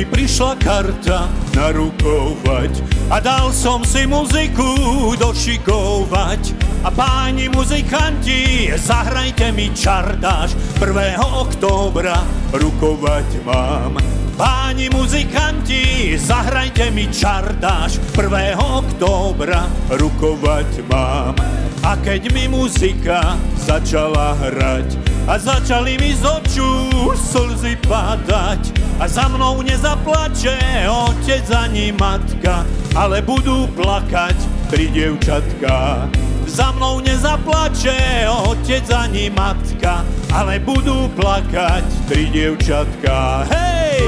prišla karta narukovať a dal som si muziku došikovať. A páni muzikanti, zahrajte mi čardáš, 1. októbra rukovať mám. Páni muzikanti, zahrajte mi čardáš, 1. októbra rukovať mám. A keď mi muzika začala hrať a začali mi z očú slzy padať, a za mnou nezaplače otec ani matka, ale budú plakať 3 dievčatka. Za mnou nezaplače otec ani matka, ale budú plakať 3 dievčatka. Hej!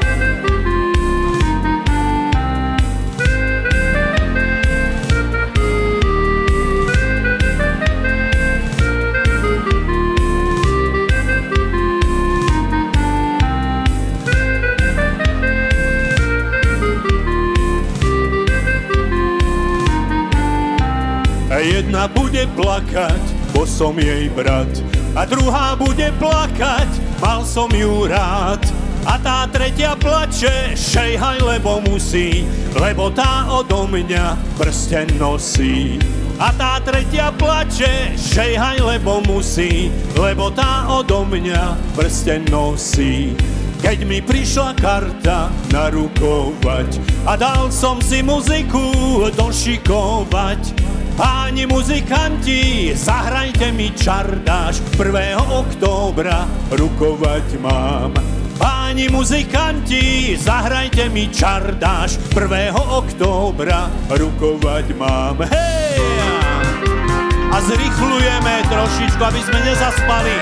Jedna bude plakať, bo som jej brat, a druhá bude plakať, mal som ju rád. A tá tretia plače, šejhaj, lebo musí, lebo tá odo mňa prsten nosí. A tá tretia plače, šejhaj, lebo musí, lebo tá odo mňa prsten nosí. Keď mi prišla karta narukovať a dal som si muziku došikovať, páni muzikanti, zahrajte mi čardáš, 1. októbra rukovať mám. Páni muzikanti, zahrajte mi čardáš, 1. októbra rukovať mám. Hej! A zrýchlujeme trošičku, aby sme nezaspali.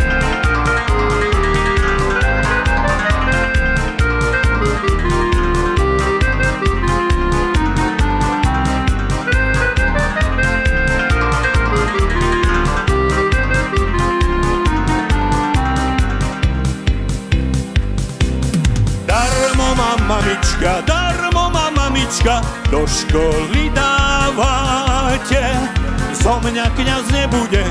Darmo ma mamička do školy dávate. Zo mňa kňaz nebude,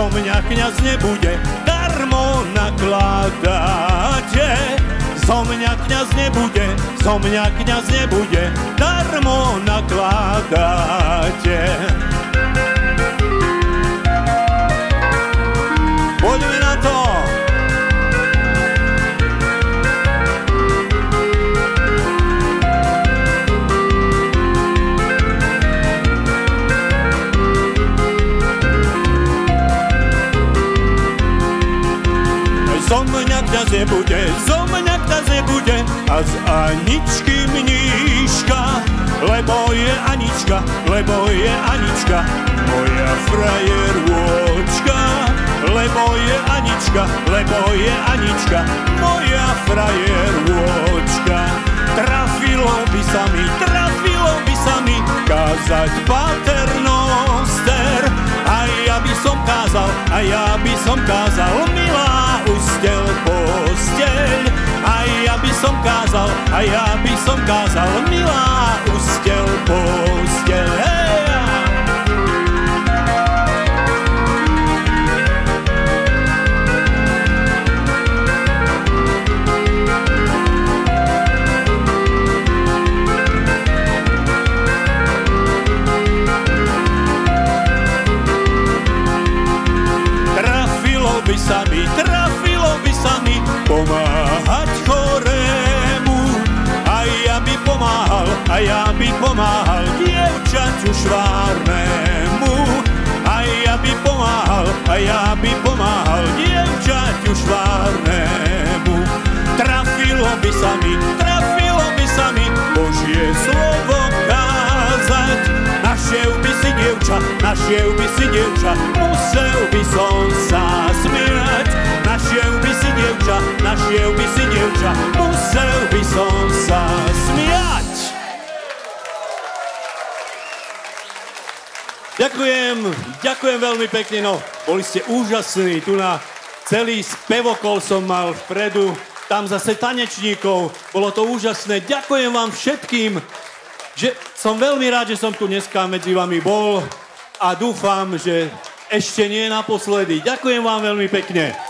darmo nakladáte. Zo mňa kňaz nebude, darmo nakladáte. Poďme na to! Zo mňa kňaz nebude, a z Aničky mníška, lebo je Anička, moja frajerôčka. Lebo je Anička, moja frajerôčka. Trafilo by sa mi kázať paternoster, a ja by som kázal milá ustel posteľ. A ja by som kázal milá ustel posteľ. Trafilo by sa mi pomáhať chorému, a ja by pomáhal dievčaťu švárnemu. A ja by pomáhal dievčaťu švárnemu. Trafilo by sa mi Božie slovo kázať. Našiel by si dievča, musel by som sa smiať. Našiel by si dievča, musel by som sa smiať. Ďakujem veľmi pekne, no, boli ste úžasní, tu na celý spevokol som mal vpredu, tam zase tanečníkov, bolo to úžasné, ďakujem vám všetkým, že som veľmi rád, že som tu dneska medzi vami bol a dúfam, že ešte nie naposledy. Ďakujem vám veľmi pekne.